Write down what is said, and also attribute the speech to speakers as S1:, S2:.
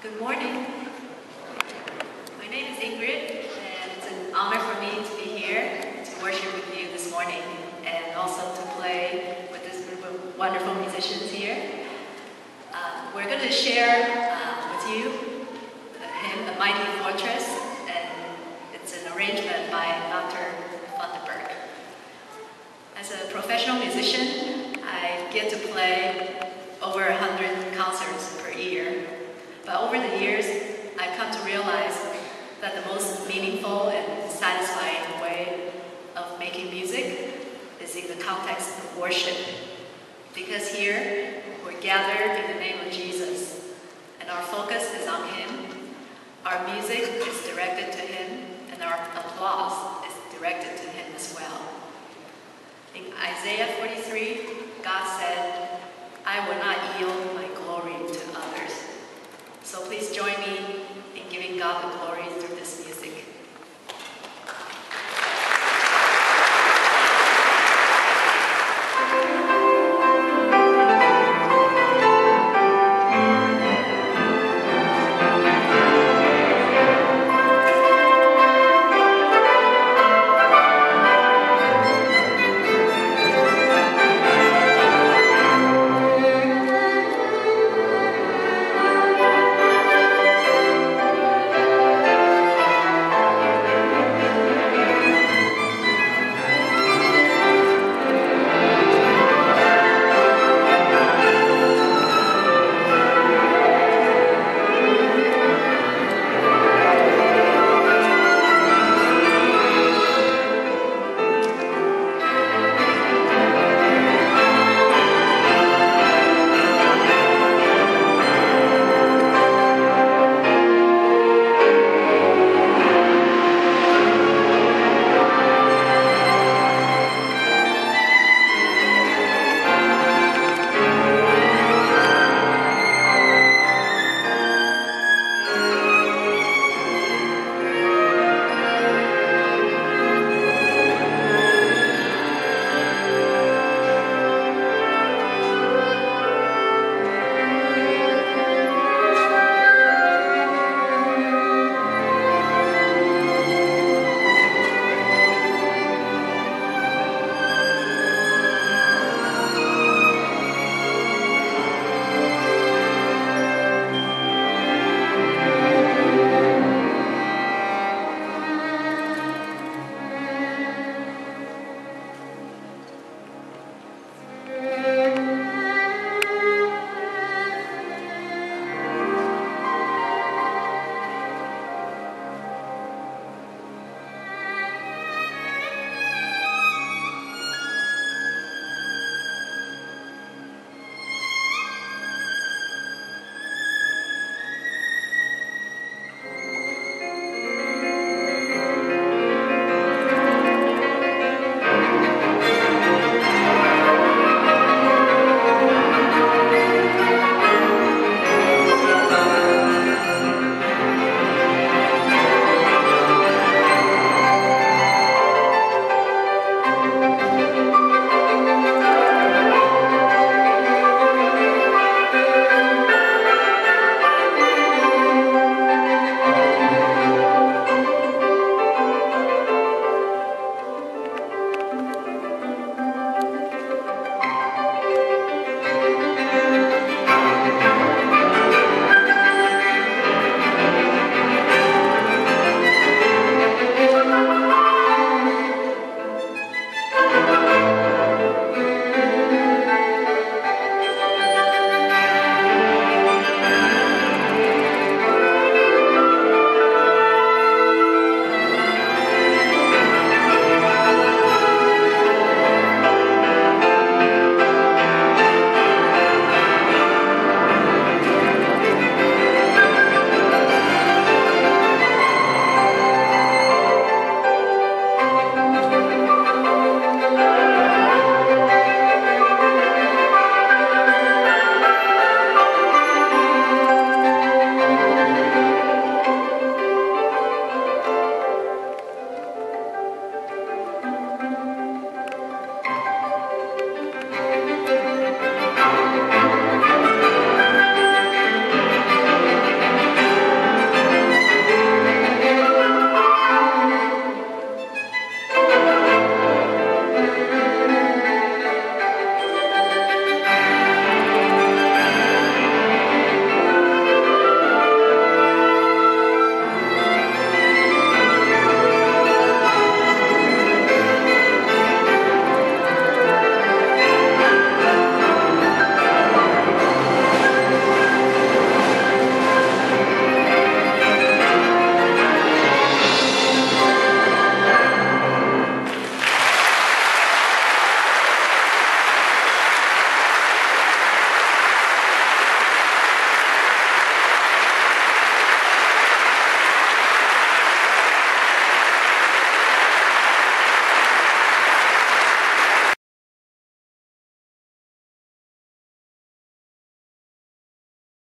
S1: Good morning. My name is Ingrid, and it's an honor for me to be here to worship with you this morning and also to play with this group of wonderful musicians here. We're going to share with you the hymn, The Mighty Fortress, and it's an arrangement by Dr. Funderburk. As a professional musician, I get to play over 100 concerts per year. But over the years, I've come to realize that the most meaningful and satisfying way of making music is in the context of worship. Because here, we're gathered in the name of Jesus, and our focus is on Him. Our music is directed to Him, and our applause is directed to Him as well. In Isaiah 43, God said, "I will not yield my glory to others." So please join me in giving God the glory.